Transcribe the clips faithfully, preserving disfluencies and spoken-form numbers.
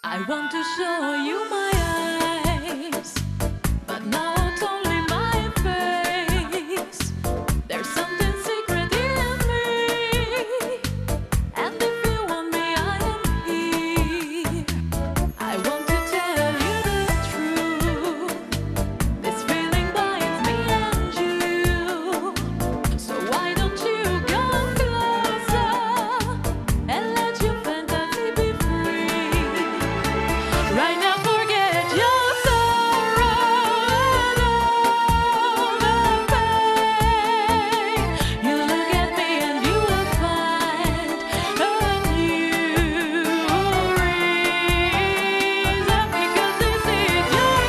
I want to show you my eyes, but not only my face. There's something secret in me, and if you want me, I am here. I want to tell you the truth. This feeling binds me and you. So why don't you come closer and let your fantasy be free? Right now, forget your sorrow and all the pain. You look at me and you will find a new reason, because this is your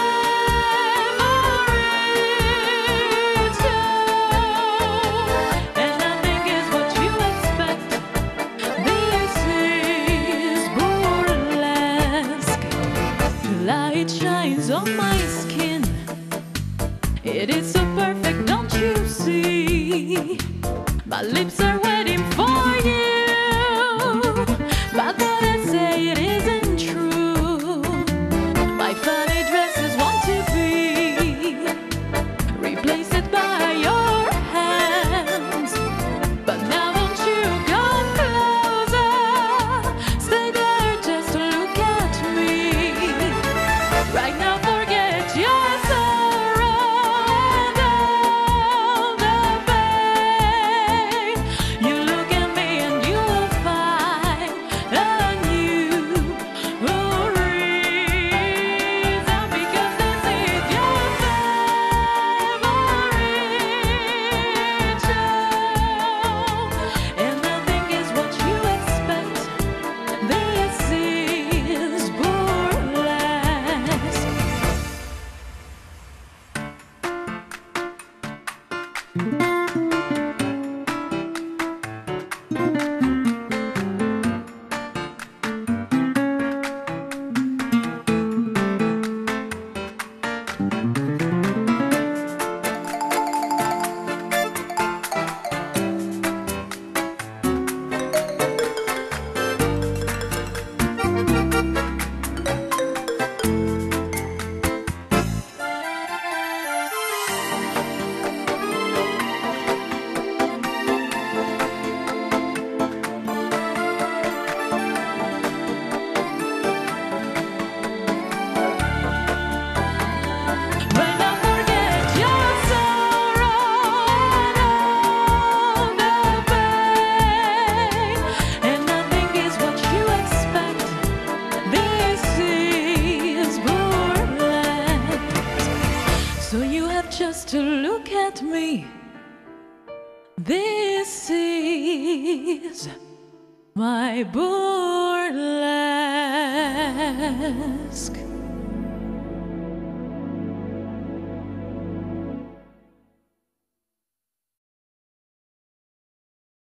favorite show, and nothing is what you expect. This is burlesque. The light shines on my skin. It is so perfect, don't you see? My lips are waiting for you, but what I say, it isn't true. My funny dresses want to be replaced by your hands, but now won't you come closer? Stay there just to look at me. Right now, forget your sorrow and all the pain. You look at me and you will find a new reason, because this is your favorite show, and nothing is what you expect. This is burlesque. Right now, forget your sorrow and all the pain, and nothing is what you expect. This is burlesque. So you have just to look at me. This is my burlesque.